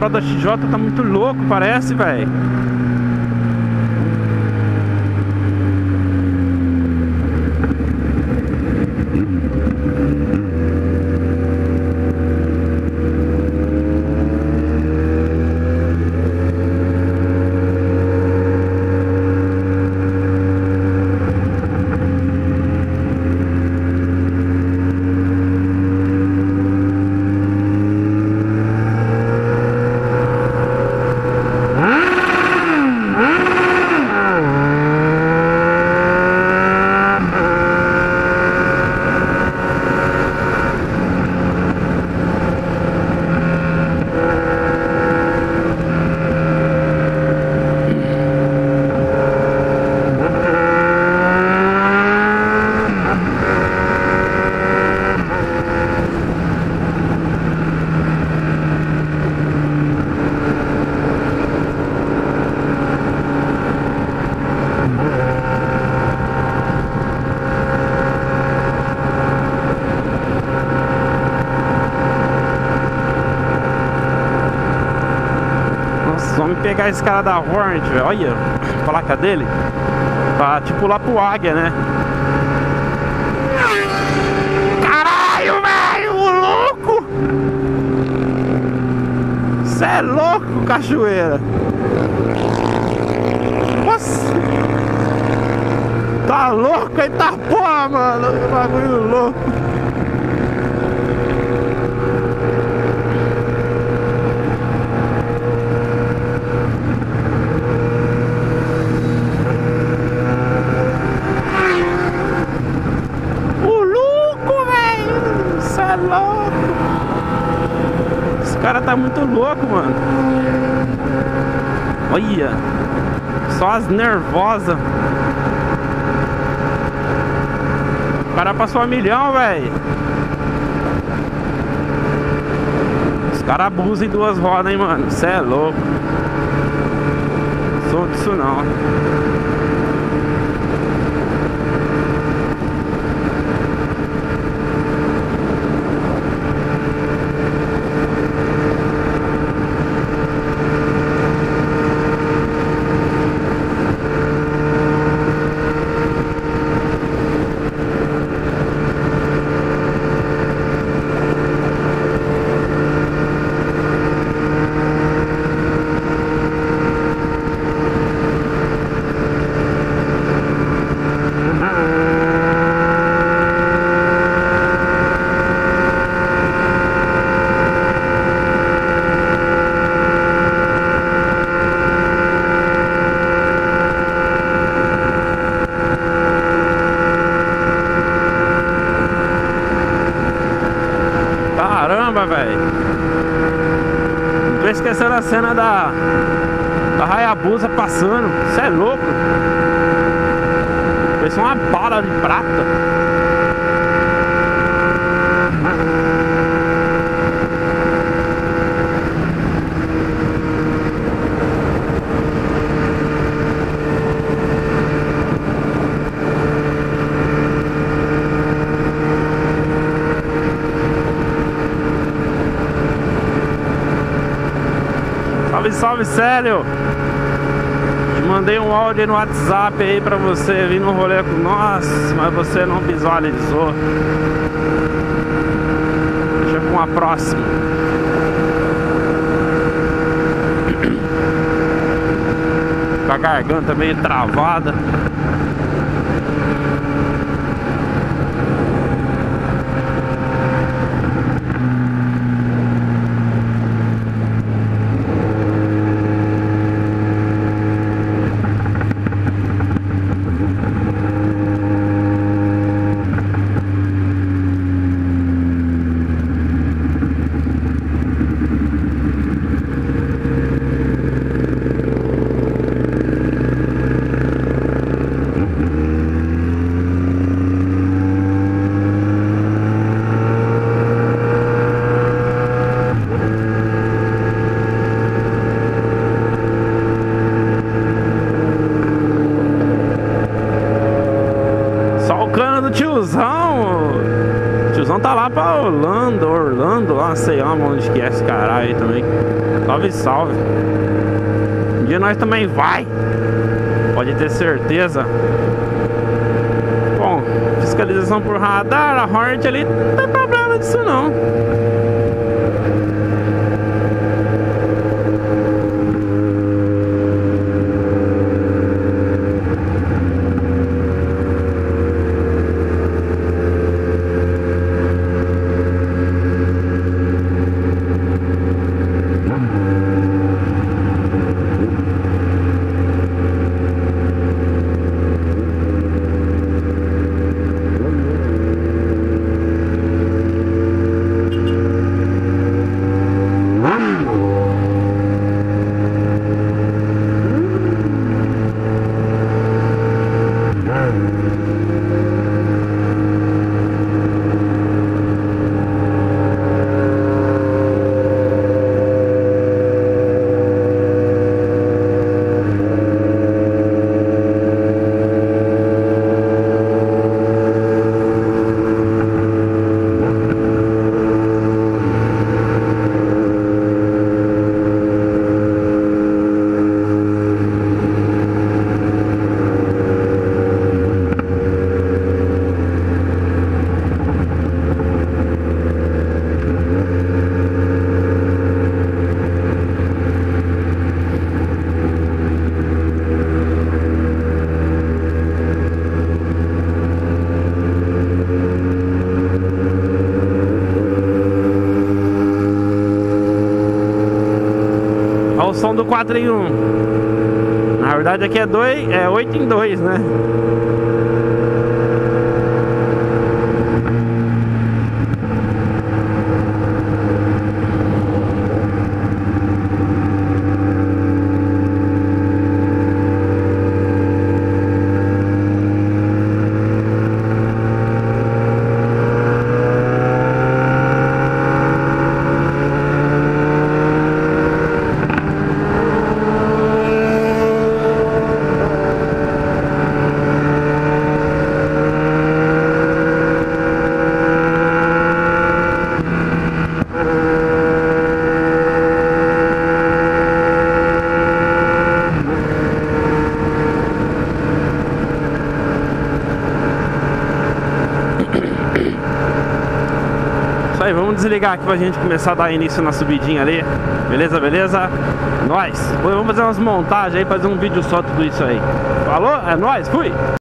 pessoal da XJ tá muito louco, parece, velho. Vamos pegar esse cara da Hornet, velho. Olha a placa dele. Pra tipo lá pro Águia, né? Caralho, velho! Louco! Cê é louco, cachoeira! Nossa! Tá louco? Eita porra, mano! Que bagulho louco! Esse cara tá muito louco, mano. Olha, só as nervosas. O cara passou a milhão, velho. Os caras abusam em duas rodas, hein, mano. Cê é louco. Sou disso não. Caramba, velho. Não tô esquecendo a cena da Hayabusa passando. Você é louco. Foi só uma bala de prata. Salve, salve, Célio! Te mandei um áudio aí no WhatsApp aí pra você vir no rolê com nós, mas você não visualizou. Deixa com a próxima. Com a garganta meio travada. Tiozão tá lá pra Orlando, lá, sei lá onde que é esse caralho aí também. Salve, salve. Um dia nós também vai. Pode ter certeza. Bom, fiscalização por radar, a Hornet ali, não tem problema disso não. O som do 4 em 1. Na verdade aqui é 8 em 2, né? Isso aí, vamos desligar aqui pra gente começar a dar início na subidinha ali. Beleza, beleza? Nós. Vamos fazer umas montagens aí, fazer um vídeo só tudo isso aí. Falou? É nóis, fui!